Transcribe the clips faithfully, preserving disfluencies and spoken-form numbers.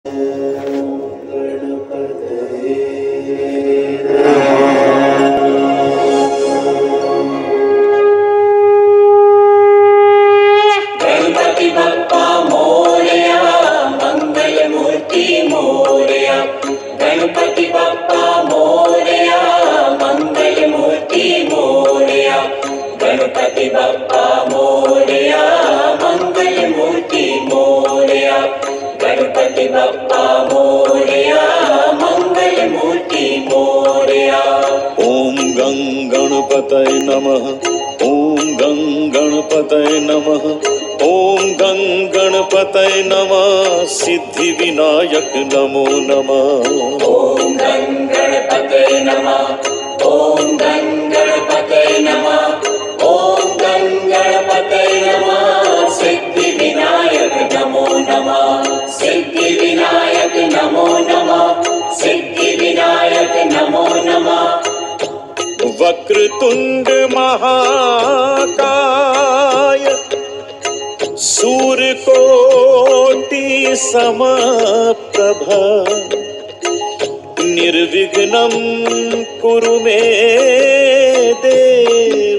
गणपति बप्पा मोरया, मंगल मूर्ति मोरया। गणपति बप्पा मोरया, मंगल मूर्ति मोरया। गणपति बप्पा मोरया, मंगल मूर्ति मोरया। गणपति बप्पा मोरया, मंगल मूर्ति मोरया। ओम गं गणपतये नमः। ओम गं गणपतये नमः। ओम गं गणपतये नमः। सिद्धि विनायक नमो नमः। ओम गं गणपतये नमः। ओम गं गणपतये नमः। ओम गं गणपतये नमः। सिद्धि विनायक नमो नमः। सिद्धि विनायक नमो नमः। सिद्धि विनायक नमो नमः। वक्रतुंड महाकाय, सूर्यकोटि समप्रभा, निर्विघ्नं कुरु मे देव,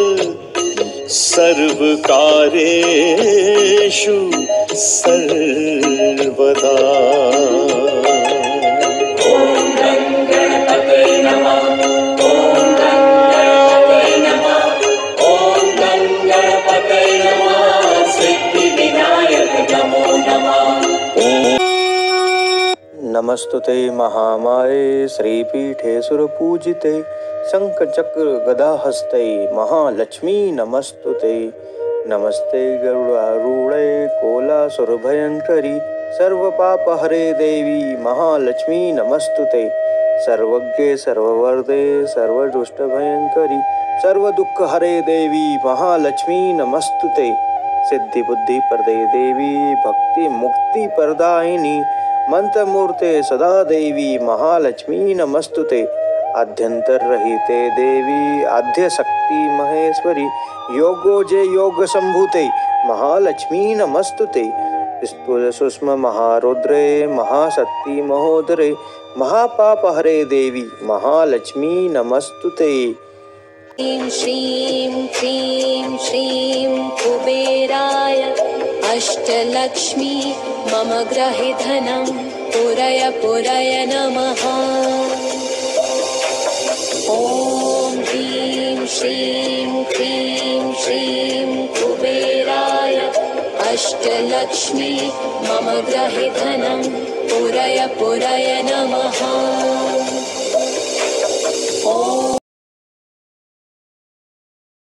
सर्वकार्येषु सर्वदा। ओम गं गणपतये नमः। ओम गं गणपतये नमः। ओम गं गणपतये नमः। सिद्धि विनायक नमो नमः। नमस्तुते महामाये श्रीपीठे सुरपूजिते, शंखचक्र गदाहस्ते महालक्ष्मी नमस्तुते। नमस्ते गरुडारूढे कोलासुरभयंकरी, सर्वपापहरे देवी महालक्ष्मी नमस्तुते। सर्वज्ञे सर्ववरदे सर्वदुष्टभयंकरी, सर्वदुःखहरे देवी महालक्ष्मी नमस्तुते। सिद्धि बुद्धि प्रदे देवी भक्ति मुक्ति प्रदायिनी, मंत्रमूर्ते सदा देवी महालक्ष्मी नमस्तुते। आद्यंतर रहिते देवी आद्य शक्ति महेश्वरी, योगोजे योग संभूते महालक्ष्मी नमस्तुते। स्थूल सूक्ष्म महारुद्रे महाशक्ति महोदरे, महापापहरे देवी महालक्ष्मी नमस्तुते। ह्रीं श्रीं क्रीं श्रीं कुबेराय अष्टलक्ष्मी मम गृहे धनं पुरय पुरय नमः। ॐ ह्रीं श्रीं क्रीं श्रीं कुबेराय अष्टलक्ष्मी मम गृहे धनं पुरय पुरय नमः।